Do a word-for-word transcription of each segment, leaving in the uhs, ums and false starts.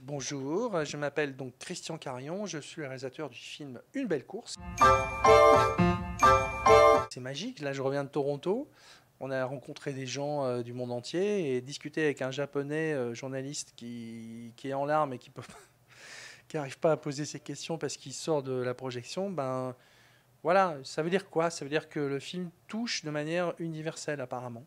Bonjour, je m'appelle donc Christian Carion, je suis le réalisateur du film Une belle course. C'est magique, là je reviens de Toronto, on a rencontré des gens euh, du monde entier et discuté avec un japonais euh, journaliste qui, qui est en larmes et qui peut qui n'arrive pas à poser ses questions parce qu'il sort de la projection. Ben voilà, ça veut dire quoi? Ça veut dire que le film touche de manière universelle apparemment.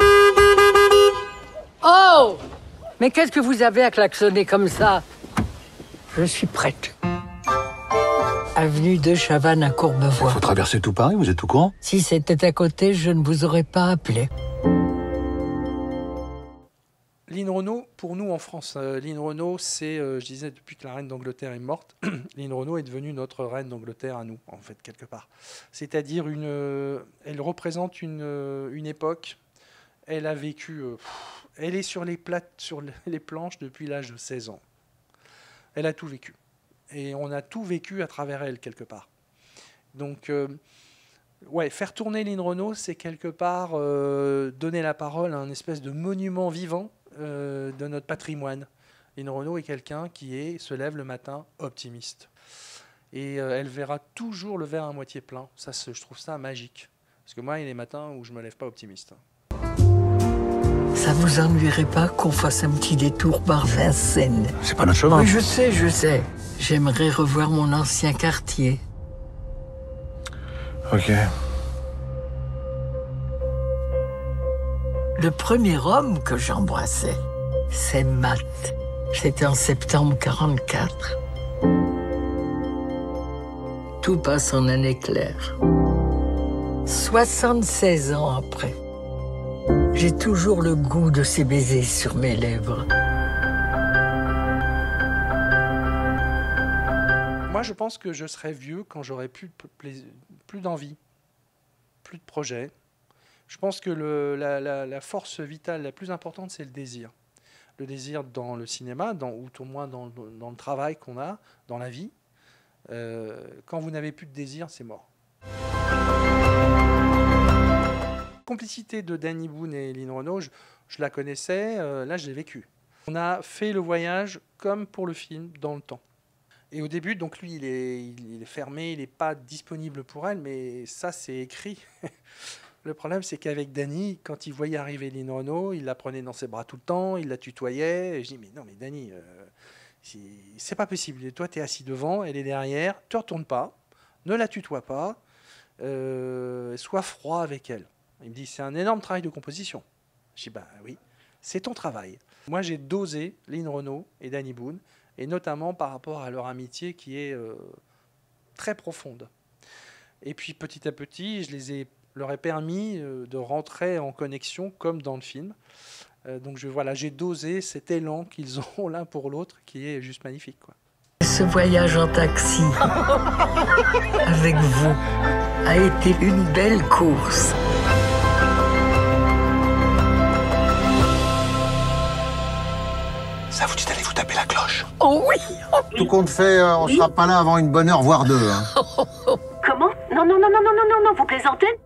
Oh! Mais qu'est-ce que vous avez à klaxonner comme ça? Je suis prête. Avenue de Chavannes à Courbevoie. Faut traverser tout Paris, vous êtes au courant? Si c'était à côté, je ne vous aurais pas appelé. Lynn Renault, pour nous en France, euh, Lynn Renault, c'est, euh, je disais, depuis que la reine d'Angleterre est morte, Lynn Renault est devenue notre reine d'Angleterre à nous, en fait, quelque part. C'est-à-dire, une, euh, elle représente une, euh, une époque. Elle a vécu, euh, pff, elle est sur les, plates, sur les planches depuis l'âge de seize ans. Elle a tout vécu. Et on a tout vécu à travers elle, quelque part. Donc, euh, ouais, faire tourner Lynn Renault, c'est quelque part euh, donner la parole à un espèce de monument vivant euh, de notre patrimoine. Lynn Renault est quelqu'un qui est, se lève le matin optimiste. Et euh, elle verra toujours le verre à moitié plein. Ça, je trouve ça magique. Parce que moi, il y a des matins où je ne me lève pas optimiste. Ça vous ennuierait pas qu'on fasse un petit détour par Vincennes? C'est pas notre chemin. Oui, je sais, je sais. J'aimerais revoir mon ancien quartier. Ok. Le premier homme que j'embrassais, c'est Matt. C'était en septembre quarante-quatre. Tout passe en un éclair. soixante-seize ans après, j'ai toujours le goût de ses baisers sur mes lèvres. Moi, je pense que je serai vieux quand j'aurai plus, plus d'envie, plus de projets. Je pense que le, la, la, la force vitale la plus importante, c'est le désir. Le désir dans le cinéma, dans, ou au moins dans, dans le travail qu'on a, dans la vie. Euh, quand vous n'avez plus de désir, c'est mort. La complicité de Danny Boone et Lynn Renault, je, je la connaissais, euh, là je l'ai vécue. On a fait le voyage comme pour le film, dans le temps. Et au début, donc lui, il est, il est fermé, il n'est pas disponible pour elle, mais ça, c'est écrit. Le problème, c'est qu'avec Danny, quand il voyait arriver Lynn Renault, il la prenait dans ses bras tout le temps, il la tutoyait. Et je dis, mais non, mais Danny, euh, c'est pas possible. Et toi, tu es assis devant, elle est derrière, ne te retourne pas, ne la tutoie pas, euh, sois froid avec elle. Il me dit, c'est un énorme travail de composition. Je dis, bah oui, c'est ton travail. Moi, j'ai dosé Lynn Renault et Danny Boone, et notamment par rapport à leur amitié qui est euh, très profonde. Et puis petit à petit, je les ai, leur ai permis euh, de rentrer en connexion comme dans le film. Euh, donc je, voilà, j'ai dosé cet élan qu'ils ont l'un pour l'autre qui est juste magnifique, quoi. Ce voyage en taxi avec vous a été une belle course. Ça vous dit d'aller vous taper la cloche? Oh oui, oh oui. Tout compte fait, euh, on sera pas là avant une bonne heure, voire deux. Hein. Comment? Non, non, non, non, non, non, non, non, vous plaisantez?